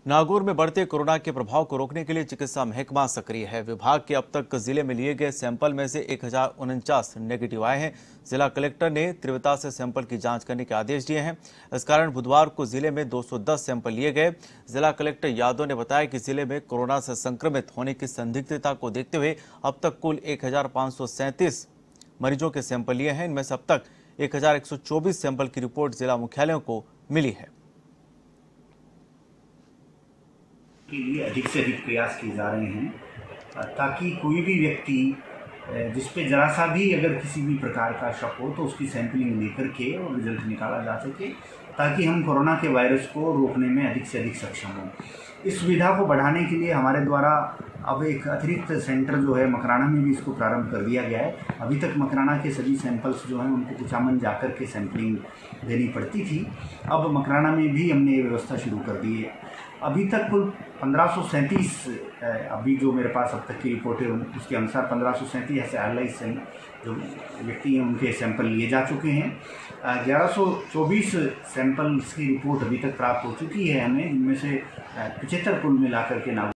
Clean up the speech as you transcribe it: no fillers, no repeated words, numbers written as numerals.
नागौर में बढ़ते कोरोना के प्रभाव को रोकने के लिए चिकित्सा महकमा सक्रिय है। विभाग के अब तक जिले में लिए गए सैंपल में से 1049 नेगेटिव आए हैं। जिला कलेक्टर ने तीव्रता से सैंपल की जांच करने के आदेश दिए हैं। इस कारण बुधवार को जिले में 210 सैंपल लिए गए। जिला कलेक्टर यादव ने बताया कि जिले में कोरोना से संक्रमित होने की संदिग्धता को देखते हुए अब तक कुल 1537 मरीजों के सैंपल लिए हैं। इनमें से अब तक 1124 सैंपल की रिपोर्ट जिला मुख्यालयों को मिली है। के लिए अधिक से अधिक प्रयास किए जा रहे हैं ताकि कोई भी व्यक्ति जिस पे जरा सा भी अगर किसी भी प्रकार का शक हो तो उसकी सैंपलिंग लेकर के और रिजल्ट निकाला जा सके, ताकि हम कोरोना के वायरस को रोकने में अधिक से अधिक सक्षम हों। इस सुविधा को बढ़ाने के लिए हमारे द्वारा अब एक अतिरिक्त सेंटर जो है मकराना में भी इसको प्रारंभ कर दिया गया है। अभी तक मकराना के सभी सैंपल्स जो हैं उनको कुचामन जाकर के सैंपलिंग देनी पड़ती थी। अब मकराना में भी हमने ये व्यवस्था शुरू कर दी है। अभी तक कुल 1537 अभी जो मेरे पास अब तक की रिपोर्ट है उसके अनुसार 1537 ऐसे एलाइज जो व्यक्ति हैं उनके सैंपल लिए जा चुके हैं। 1124 सैंपल्स की रिपोर्ट अभी तक प्राप्त हो चुकी है हमें, जिनमें से 75 कुल मिलाकर के